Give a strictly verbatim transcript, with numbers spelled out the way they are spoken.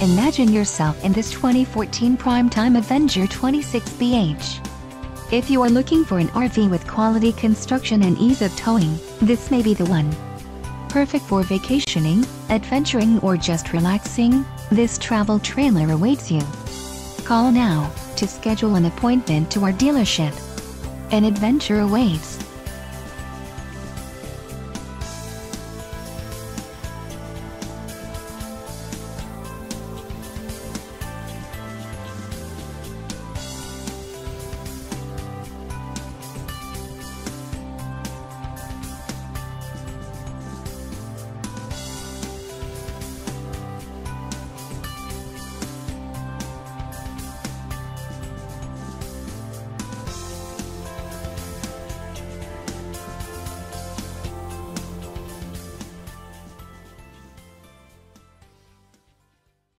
Imagine yourself in this twenty fourteen Primetime Avenger twenty-six B H. If you are looking for an R V with quality construction and ease of towing, this may be the one. Perfect for vacationing, adventuring or just relaxing, this travel trailer awaits you. Call now to schedule an appointment to our dealership. An adventure awaits.